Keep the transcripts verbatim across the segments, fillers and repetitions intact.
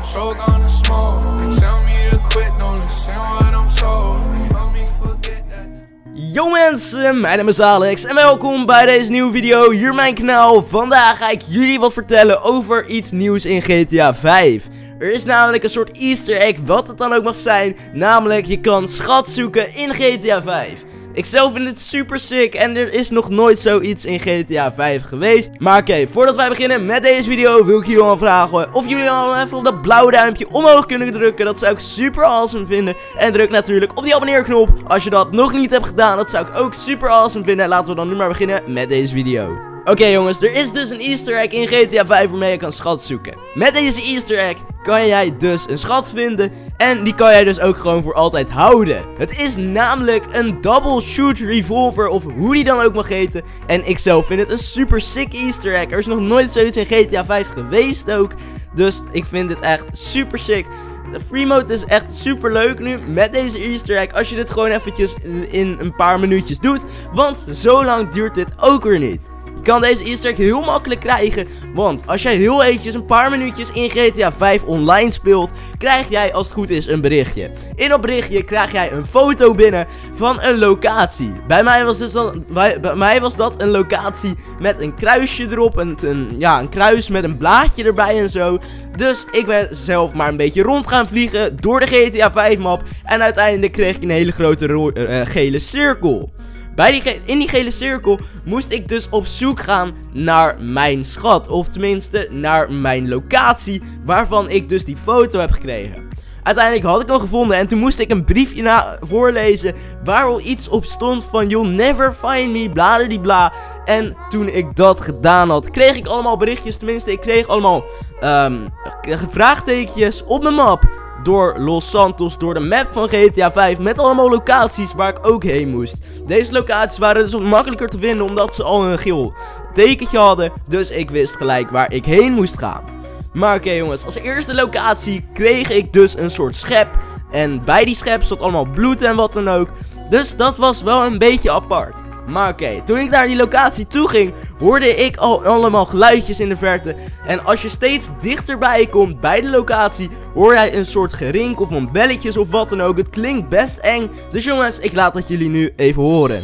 so gonna smoke. They tell me to quit, don't listen what I'm told. Help me forget that. Yo mensen, mijn naam is Alex en welkom bij deze nieuwe video hier op mijn kanaal. Vandaag ga ik jullie wat vertellen over iets nieuws in G T A vijf. Er is namelijk een soort easter egg, wat het dan ook mag zijn. Namelijk, je kan schat zoeken in G T A vijf. Ik zelf vind het super sick en er is nog nooit zoiets in G T A vijf geweest. Maar oké, okay, voordat wij beginnen met deze video wil ik jullie al vragen of jullie al even op dat blauwe duimpje omhoog kunnen drukken. Dat zou ik super awesome vinden. En druk natuurlijk op die abonneerknop als je dat nog niet hebt gedaan. Dat zou ik ook super awesome vinden. En laten we dan nu maar beginnen met deze video. Oké okay, jongens, er is dus een easter egg in G T A vijf waarmee je kan schat zoeken. Met deze easter egg kan jij dus een schat vinden en die kan jij dus ook gewoon voor altijd houden. Het is namelijk een double shoot revolver of hoe die dan ook mag heten. En ik zelf vind het een super sick easter egg. Er is nog nooit zoiets in G T A vijf geweest ook. Dus ik vind dit echt super sick. De free mode is echt super leuk nu met deze easter egg als je dit gewoon eventjes in een paar minuutjes doet. Want zo lang duurt dit ook weer niet. Je kan deze easter egg heel makkelijk krijgen, want als jij heel eventjes een paar minuutjes in G T A vijf online speelt, krijg jij als het goed is een berichtje. In dat berichtje krijg jij een foto binnen van een locatie. Bij mij was, dus dan, bij, bij mij was dat een locatie met een kruisje erop, een, een, ja, een kruis met een blaadje erbij en zo. Dus ik ben zelf maar een beetje rond gaan vliegen door de G T A vijf map en uiteindelijk kreeg ik een hele grote uh, gele cirkel. Bij die in die gele cirkel moest ik dus op zoek gaan naar mijn schat. Of tenminste naar mijn locatie waarvan ik dus die foto heb gekregen. Uiteindelijk had ik hem gevonden en toen moest ik een briefje na voorlezen waar al iets op stond van you'll never find me, bladerdibla. En toen ik dat gedaan had, kreeg ik allemaal berichtjes, tenminste ik kreeg allemaal um, vraagtekens op mijn map. Door Los Santos, door de map van G T A vijf met allemaal locaties waar ik ook heen moest. Deze locaties waren dus wat makkelijker te vinden omdat ze al een geel tekentje hadden. Dus ik wist gelijk waar ik heen moest gaan. Maar oké okay, jongens, als eerste locatie kreeg ik dus een soort schep. En bij die schep zat allemaal bloed en wat dan ook. Dus dat was wel een beetje apart. Maar oké, okay, toen ik naar die locatie toe ging, hoorde ik al allemaal geluidjes in de verte. En als je steeds dichterbij komt bij de locatie, hoor jij een soort gerink of een belletjes of wat dan ook. Het klinkt best eng. Dus jongens, ik laat dat jullie nu even horen.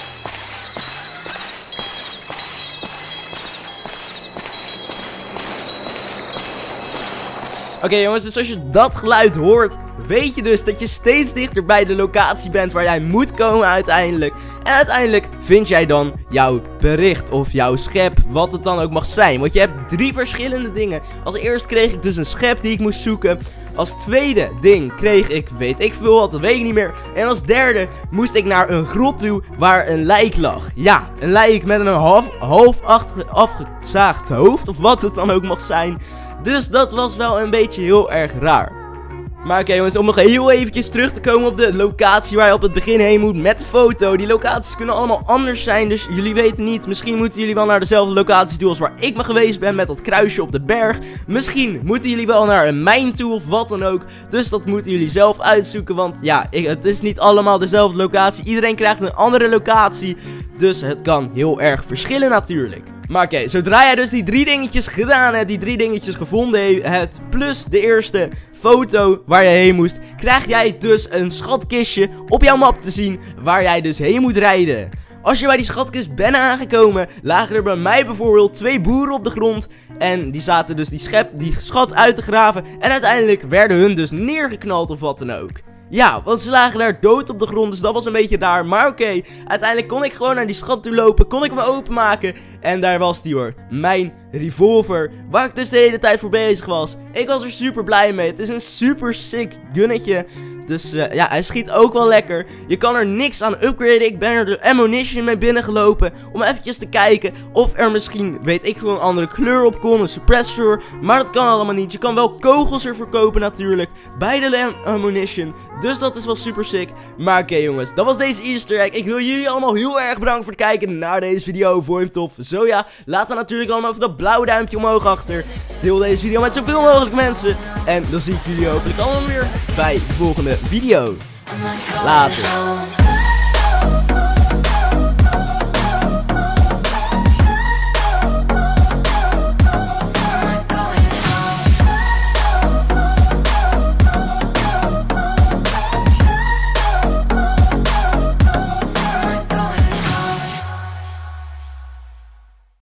Oké okay, jongens, dus als je dat geluid hoort, weet je dus dat je steeds dichter bij de locatie bent waar jij moet komen uiteindelijk. En uiteindelijk vind jij dan jouw bericht of jouw schep, wat het dan ook mag zijn. Want je hebt drie verschillende dingen. Als eerst kreeg ik dus een schep die ik moest zoeken. Als tweede ding kreeg ik, weet ik veel wat, dat weet ik niet meer. En als derde moest ik naar een grot toe waar een lijk lag. Ja, een lijk met een half, half afgezaagd hoofd of wat het dan ook mag zijn. Dus dat was wel een beetje heel erg raar. Maar oké okay, jongens, om nog heel eventjes terug te komen op de locatie waar je op het begin heen moet met de foto. Die locaties kunnen allemaal anders zijn, dus jullie weten niet. Misschien moeten jullie wel naar dezelfde locaties toe als waar ik me geweest ben met dat kruisje op de berg. Misschien moeten jullie wel naar een mijn toe of wat dan ook. Dus dat moeten jullie zelf uitzoeken, want ja, ik, het is niet allemaal dezelfde locatie. Iedereen krijgt een andere locatie, dus het kan heel erg verschillen natuurlijk. Maar oké, okay, zodra jij dus die drie dingetjes gedaan hebt, die drie dingetjes gevonden hebt, plus de eerste foto waar je heen moest, krijg jij dus een schatkistje op jouw map te zien waar jij dus heen moet rijden. Als je bij die schatkist bent aangekomen, lagen er bij mij bijvoorbeeld twee boeren op de grond. En die zaten dus die, schep, die schat uit te graven en uiteindelijk werden hun dus neergeknald of wat dan ook. Ja, want ze lagen daar dood op de grond, dus dat was een beetje daar. Maar oké, okay, uiteindelijk kon ik gewoon naar die schat toe lopen, kon ik hem openmaken. En daar was die hoor, mijn revolver, waar ik dus de hele tijd voor bezig was. Ik was er super blij mee, het is een super sick gunnetje. Dus uh, ja, hij schiet ook wel lekker. Je kan er niks aan upgraden. Ik ben er de ammunition mee binnengelopen om eventjes te kijken of er misschien, weet ik veel, een andere kleur op kon. Een suppressor, maar dat kan allemaal niet. Je kan wel kogels ervoor kopen natuurlijk, bij de ammunition. Dus dat is wel super sick. Maar oké okay, jongens, dat was deze easter egg. Ik wil jullie allemaal heel erg bedanken voor het kijken naar deze video. Vond je hem tof? Zo ja, laat dan natuurlijk allemaal even dat blauwe duimpje omhoog achter. Deel deze video met zoveel mogelijk mensen. En dan zie ik jullie hopelijk allemaal weer bij de volgende video. Later.